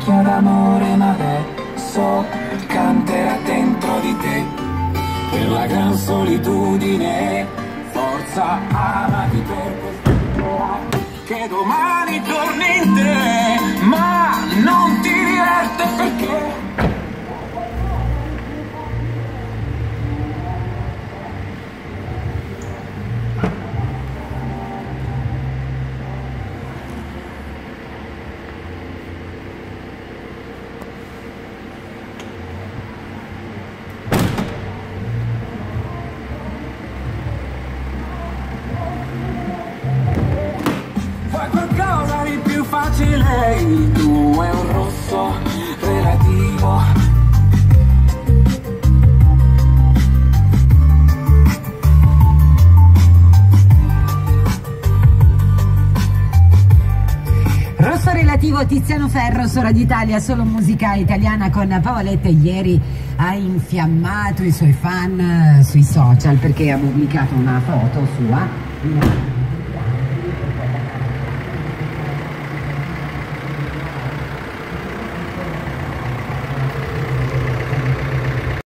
macchia d'amore, ma adesso canterà dentro di te per la gran solitudine. Forza, amati per quest'ora, che domani torni in te, ma non ti diverte perché il tuo è un rosso relativo. Rosso relativo, Tiziano Ferro su Radio Italia, solo musica italiana con Paoletta. Ieri ha infiammato i suoi fan sui social perché ha pubblicato una foto sua